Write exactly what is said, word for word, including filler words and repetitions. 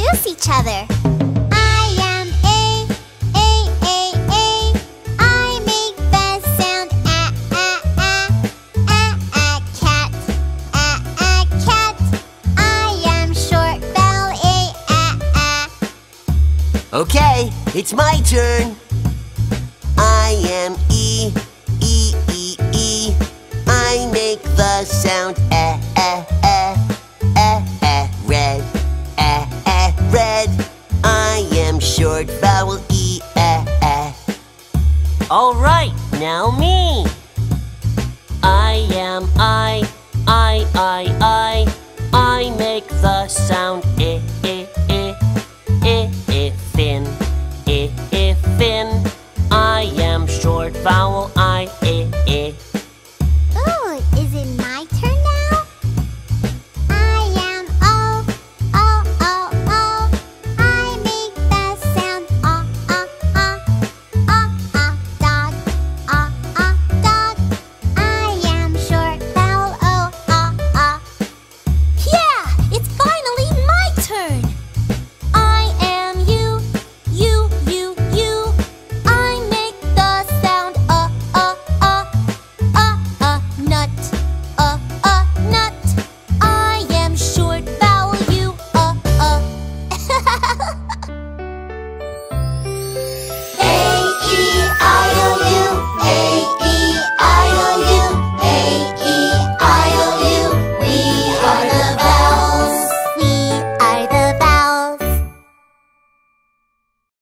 introduce each other. I am A, A, A, A. I make the sound A, A, A. A, A, cat, A, A, cat. I am short vowel A, A, A. Okay, it's my turn. I am E, E, E, E. I make the sound eh, eh, eh, eh, eh, red, eh, eh, red. I am short vowel E, eh, eh. All right, now me. I am I, I, I, I. I make the sound